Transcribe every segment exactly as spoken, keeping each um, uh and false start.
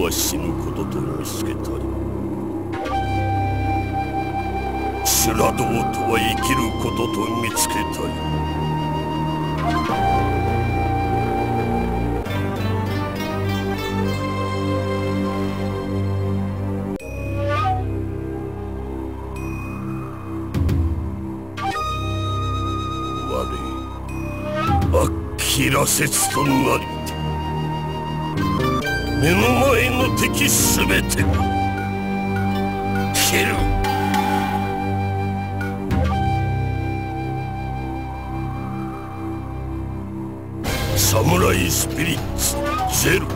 は死ぬことと見つけたり、修羅道とは生きることと見つけたり。我ら説となりて目の前の敵すべてを斬る。サムライスピリッツゼロ。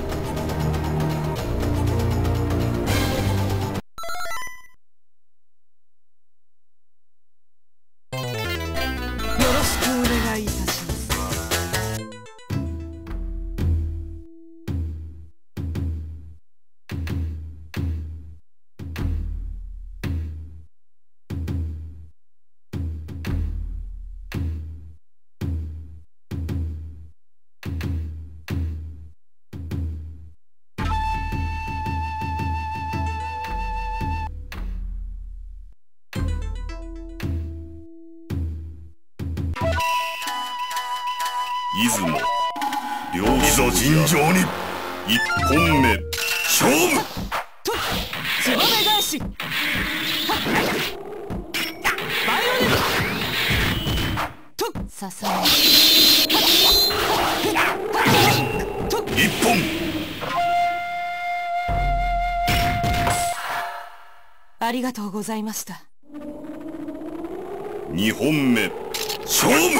出雲両者尋常に一本目勝負とつばめ返しバイオリンとささめと一本ありがとうございました。 二本目勝負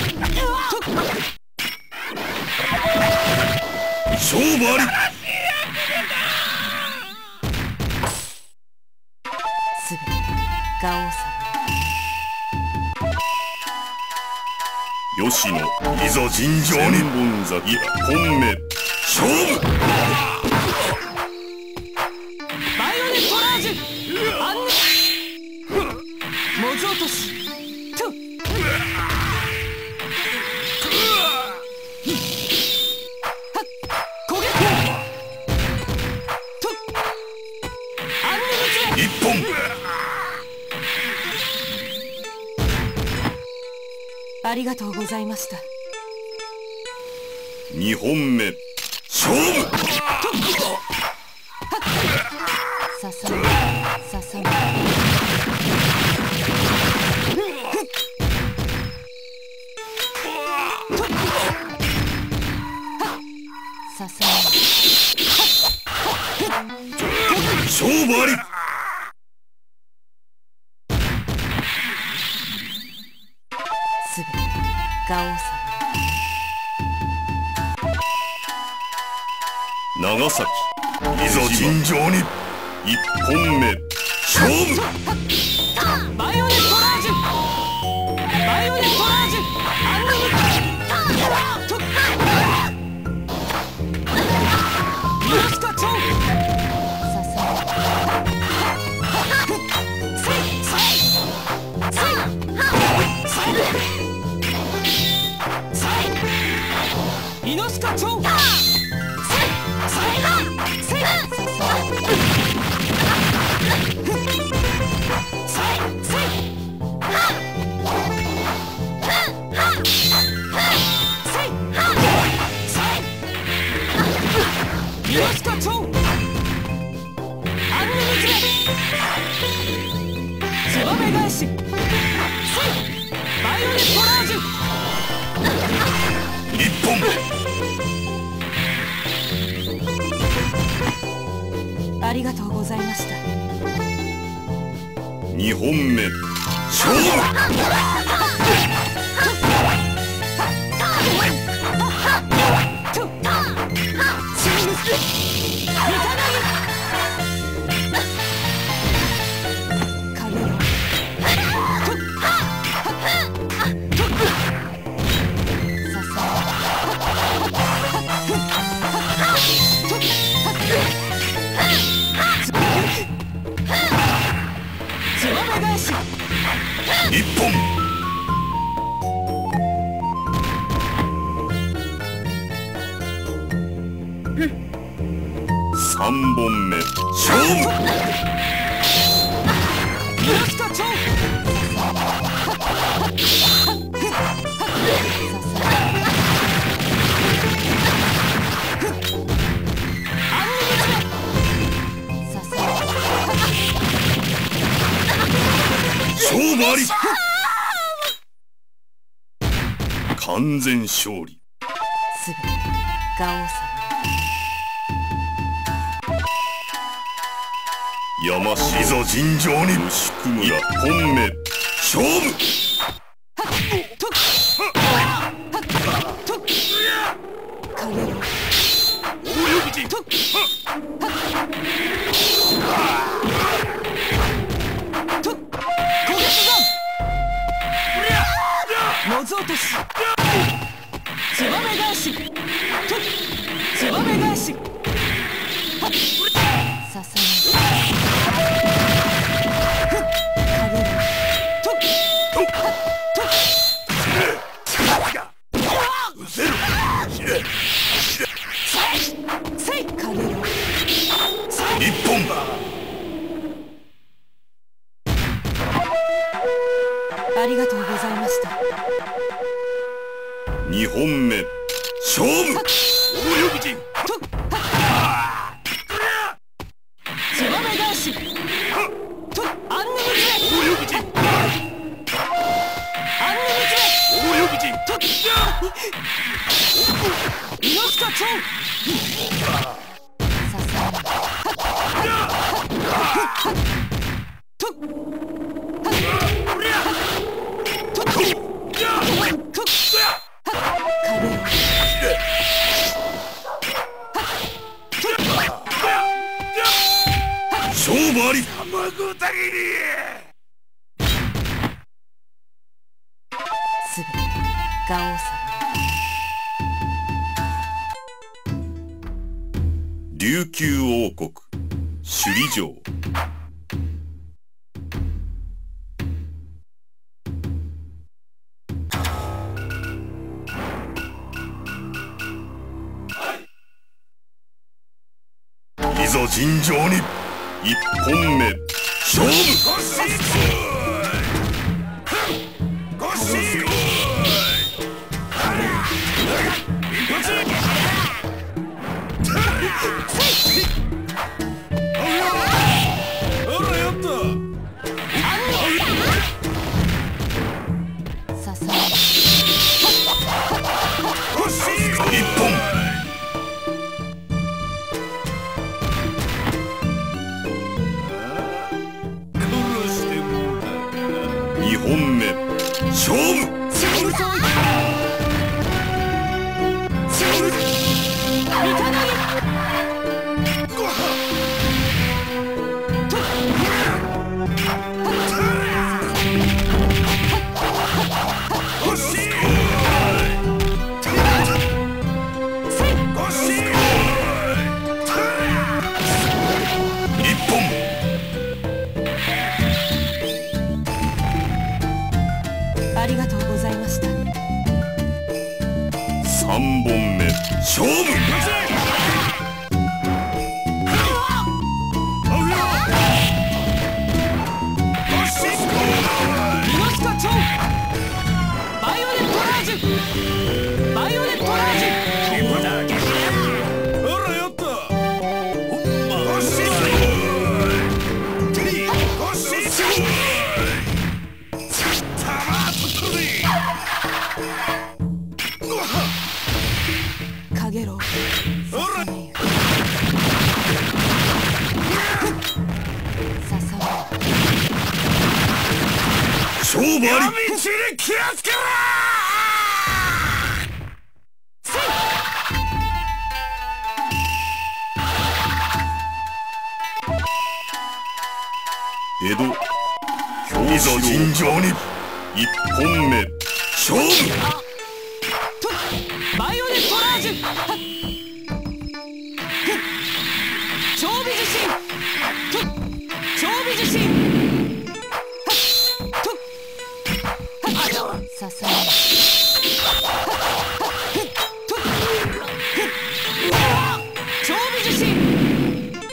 勝負あり。 すべてガオ様。 吉野いざ尋常に本座一本目勝負。 バイオレントラージュアンヌ文字落としと一本ありがとうございました。 二本目勝負ささめささめささめ勝負あり。 すべてガオ様。 長崎いざ尋常に一本目勝負。 バイオレントラージュバイオレントラージュアンヌムミノスカチョウささミノスカチョウミノスカチョウアンヌムズメツバメ返しバイオレントラージュ一本ありがとうございました。 二本目勝負一本さ三本目勝負。 よしかちょん。 勝負あり。完全勝利。 すべてガオ様。 山師ぞ尋常に牛久村一本目勝負。 モズ落とし。ツバメ返し。ツバメ返し。 ささ一本だ。 ありがとうございました。 二本目勝負。大力陣。 ツバメ返し。アンヌムズメ。 大力陣。 アンヌムズメ。 大力陣。 イノシカチョン。 ささ勝負あり。 卵たぎり。すべてガオ様。 琉球王国首里城。いざ尋常に一本目勝負。 ささ一本。二本目勝負。 ありがとうございました。 三本目勝負。 イノシカチョン。バイオレットラージュ。バイオレットラージュ。 かげろう。ささわ。 勝負あり。 闇地に気をつけろ。 江戸いざ尋常に一本目勝負。 バイオレットラージュ。超美自信。超美自信。 ささわ。 超美自信。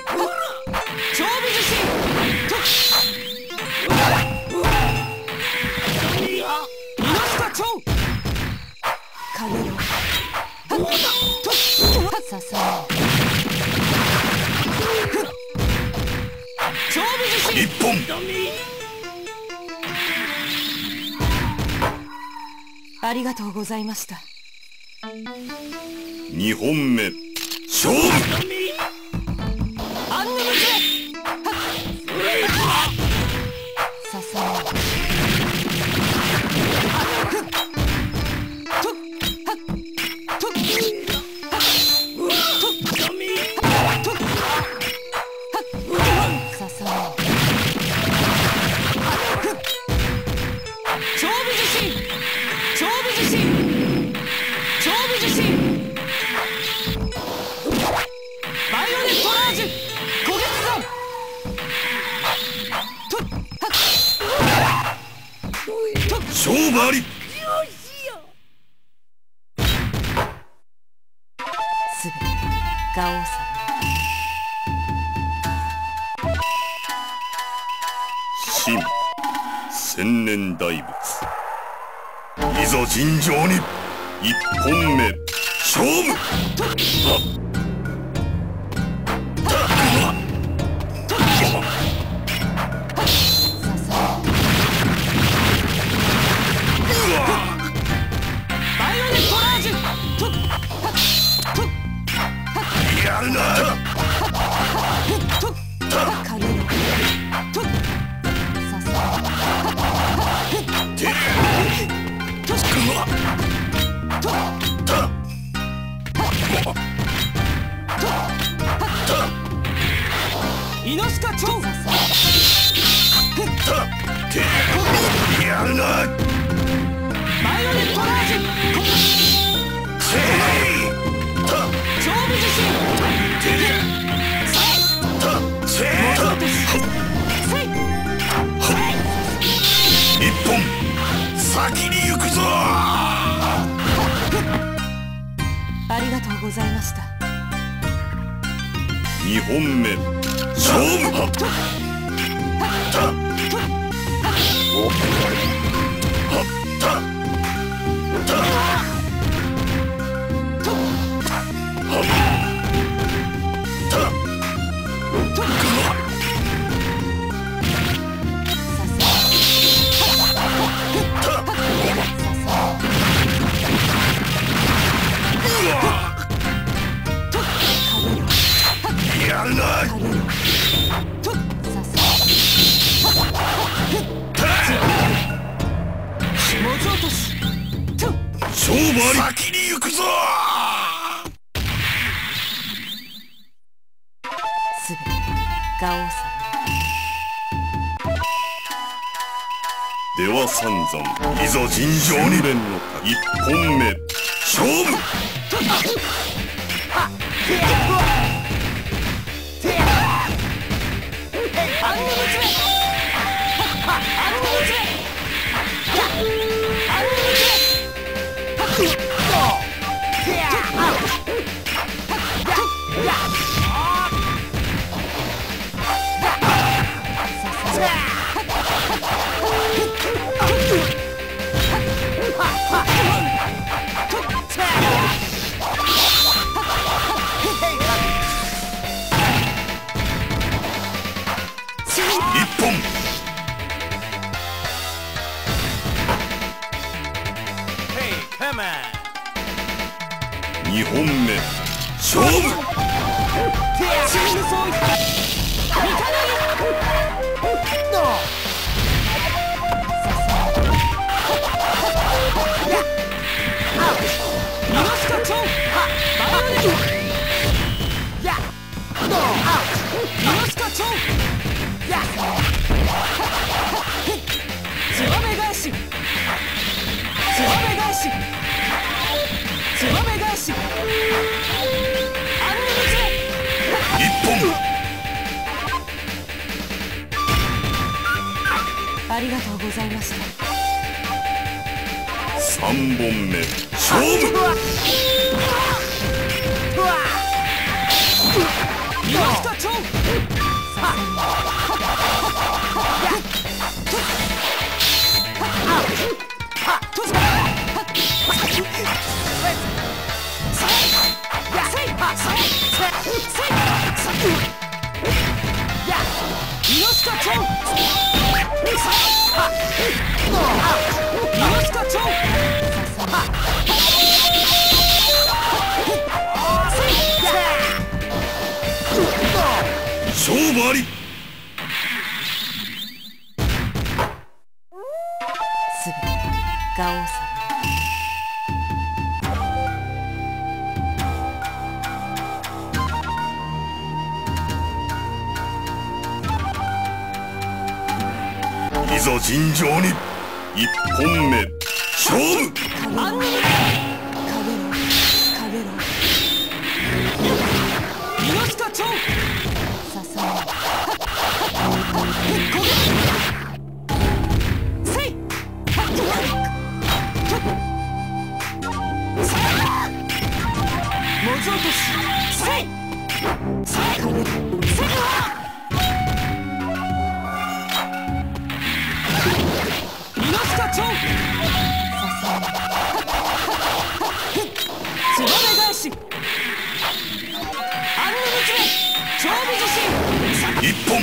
一本ありがとうございました。 二本目勝負アンヌ娘ささやささや超美女神超美女神超美女神バイオレットラージュ焦げ山とっはっ勝負ありすべてガオ様神千年大仏いざ尋常に一本目勝負バイオレットラージュとっやるなとっかげろとっささやてりゃとっとっイノスカチョウささてりゃやるなバイオレットラージュせい超美女神てりゃせい一本先に行くぞありがとうございました。 二本目勝負やるな文字落としとっ勝負あり先に行くぞすべてガオ様では三山いざ尋常に一本目勝負アンヌ娘アンヌ娘アンヌ娘一本二本目勝負チーム総意三日イノスカチョウバイオレットイノスカチョウツバメ返しツバメ返しツバメ返しアンヌ娘一本ありがとうございました。 三本目勝負イノスカチョウイノスカチョウすべてガオー様いざ尋常に一本目勝負。 かげろかげろ猪塚町ささやこげせい文字落としせいさあかげろせいは猪塚町ささやつばめ返しアンヌ娘超美自信さ一本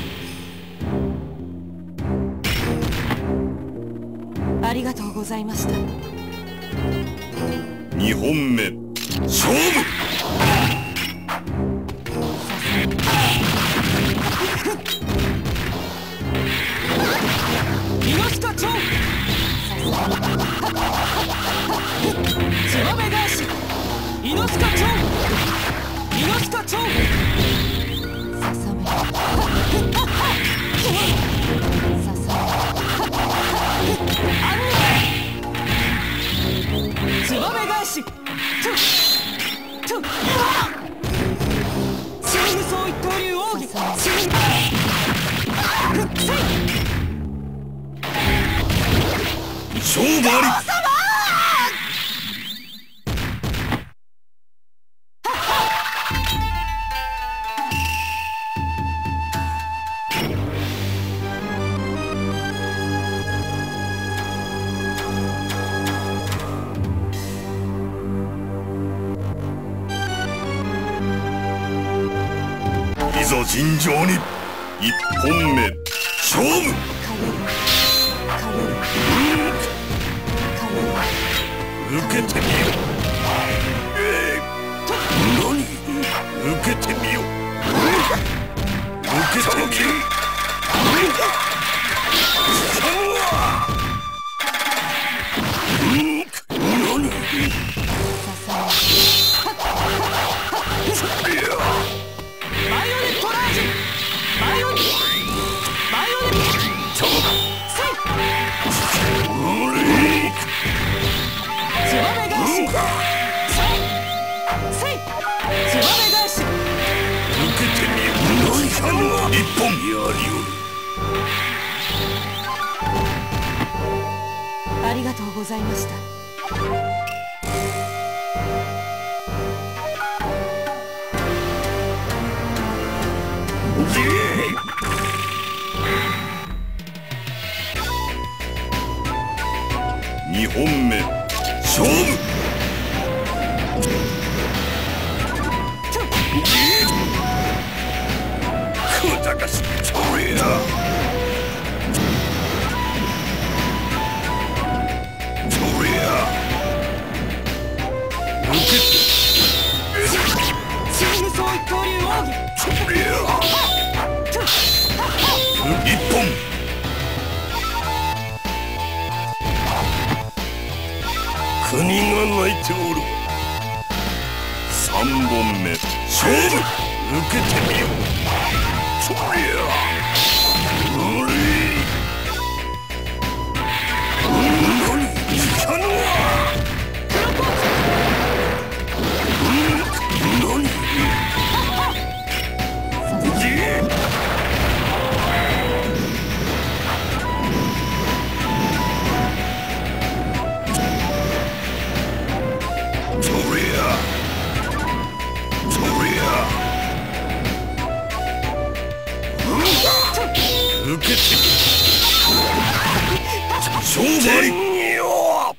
ありがとうございました。 二本目勝負。 ささや猪塚町ささやつばめ返し猪塚町猪塚町ささめささアンヌつばめ返しトゥトゥチーム総一刀流奥義チームせい勝負あり。いざ尋常に一本目勝負。 かげろかげろかげろ受けてみよ。えー、何？受けてみよ。受けてみよ。何？ ささやバイオネットラージバイオネバイオネットせいつばめ返しせいせいつばめ返し受けてみよ。一本やりおる。 ありがとうございました。 二本目勝負。くだかしそれや。それや。受けて。 チーム総一刀流奥義それや。一本。国が泣いておる。三本目勝負。受けてみよ。そりゃうれい。何聞かぬわ。何じそりゃそりゃ受けて勝負よ。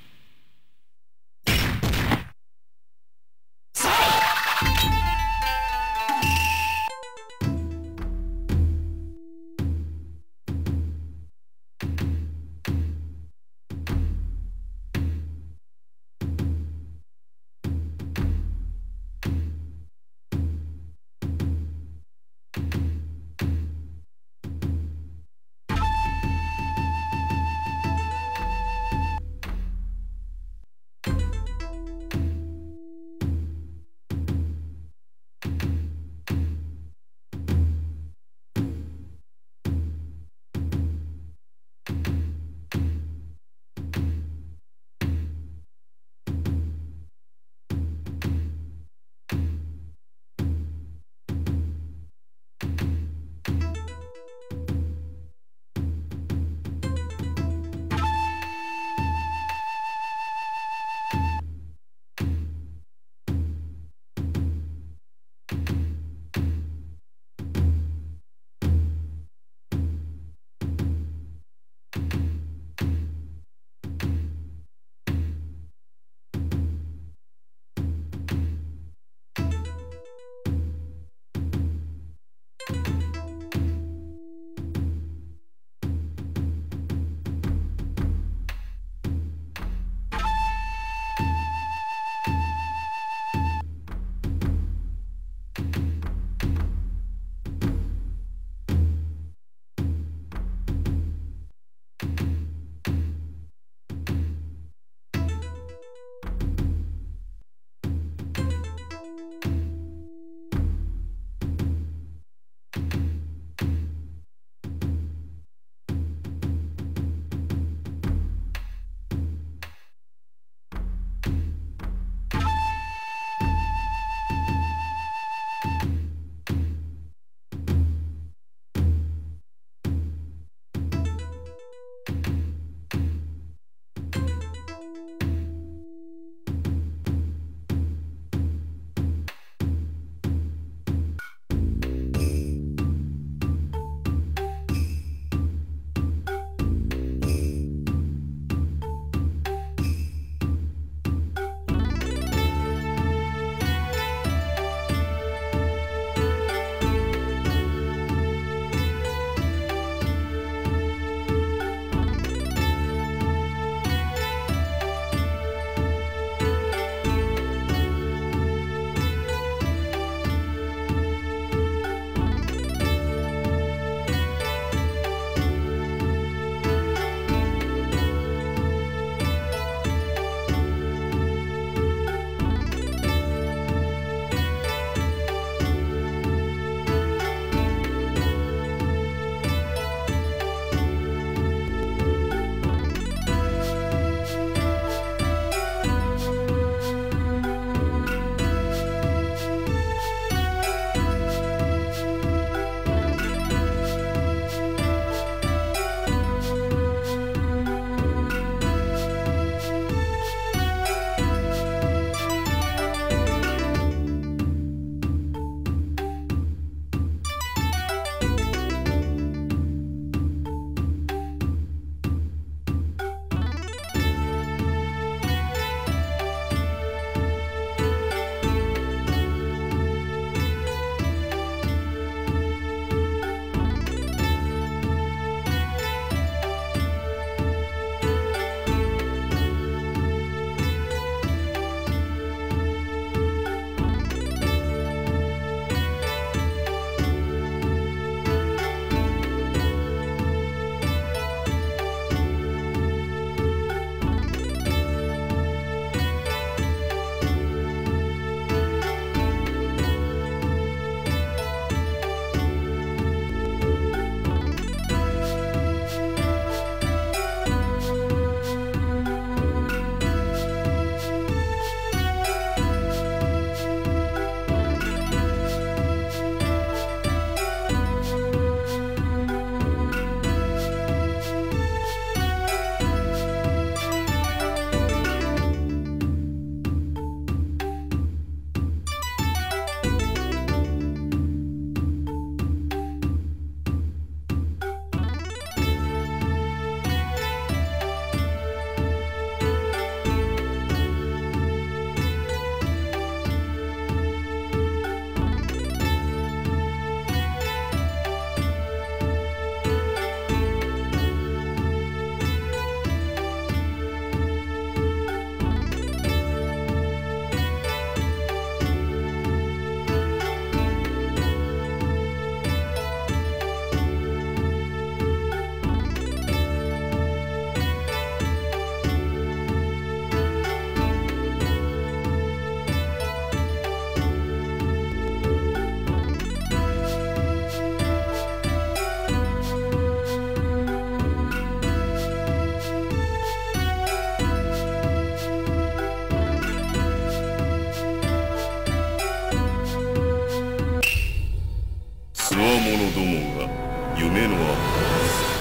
者どもが夢のアップ